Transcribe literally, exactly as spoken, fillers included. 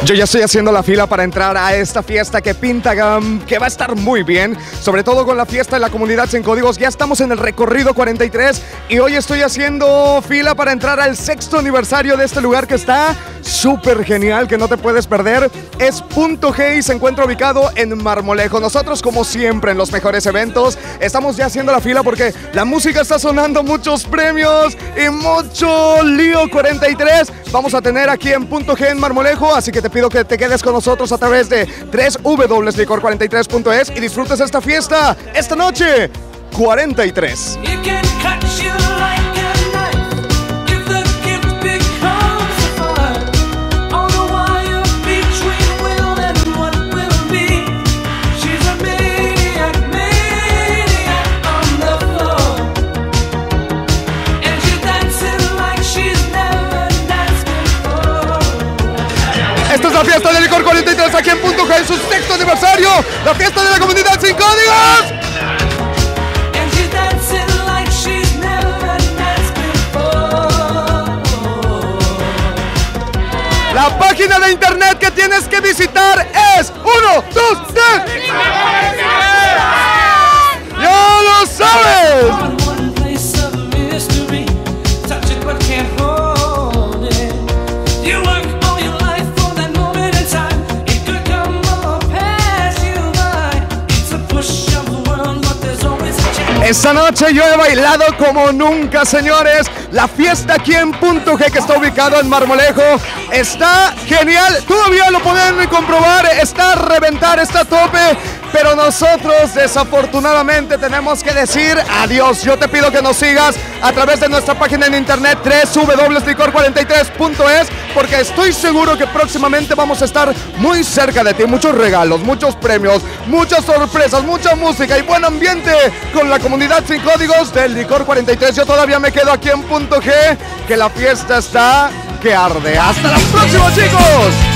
Yo ya estoy haciendo la fila para entrar a esta fiesta que pinta um, que va a estar muy bien, sobre todo con la fiesta de la comunidad sin códigos. Ya estamos en el recorrido cuarenta y tres y hoy estoy haciendo fila para entrar al sexto aniversario de este lugar que está súper genial, que no te puedes perder. Es Punto G y se encuentra ubicado en Marmolejo. Nosotros, como siempre en los mejores eventos, estamos ya haciendo la fila porque la música está sonando, muchos premios y mucho lío cuarenta y tres. Vamos a tener aquí en Punto G en Marmolejo, así que te pido que te quedes con nosotros a través de doble u doble u doble u punto licor cuarenta y tres punto es y disfrutes esta fiesta esta noche cuarenta y tres. Esta es la fiesta de Licor cuarenta y tres aquí en Punto G, en su sexto aniversario, la fiesta de la comunidad sin códigos. La página de internet que tienes que visitar es uno, dos, tres. ¡Ya lo sabes! Esta noche yo he bailado como nunca, señores. La fiesta aquí en Punto G, que está ubicado en Marmolejo, está genial. Todavía lo pueden comprobar, está a reventar, está a tope. Pero nosotros desafortunadamente tenemos que decir adiós. Yo te pido que nos sigas a través de nuestra página en internet doble u doble u doble u punto licor cuarenta y tres punto es, porque estoy seguro que próximamente vamos a estar muy cerca de ti. Muchos regalos, muchos premios, muchas sorpresas, mucha música y buen ambiente con la comunidad sin códigos del Licor cuarenta y tres. Yo todavía me quedo aquí en Punto G, que la fiesta está que arde. ¡Hasta la próxima, chicos!